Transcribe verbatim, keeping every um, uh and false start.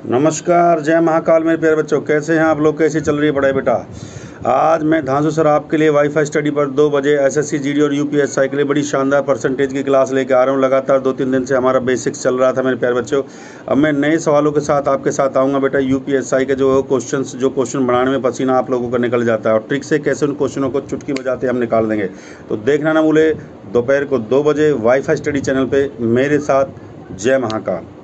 नमस्कार, जय महाकाल मेरे प्यारे बच्चों। कैसे हैं आप लोग? कैसी चल रही है पढ़ाई बेटा? आज मैं धांसू सर आपके लिए वाईफाई स्टडी पर दो बजे एसएससी जीडी और यूपीएससी के लिए बड़ी शानदार परसेंटेज की क्लास लेके आ रहा हूँ। लगातार दो तीन दिन से हमारा बेसिक्स चल रहा था मेरे प्यारे बच्चों। अब मैं नए सवालों के साथ आपके साथ आऊँगा बेटा। यूपीएससी के जो क्वेश्चन जो क्वेश्चन बनाने में पसीना आप लोगों का निकल जाता है और ट्रिक से कैसे उन क्वेश्चनों को चुटकी बजाते हम निकाल देंगे। तो देखना ना भूले, दोपहर को दो बजे वाईफाई स्टडी चैनल पर मेरे साथ। जय महाकाल।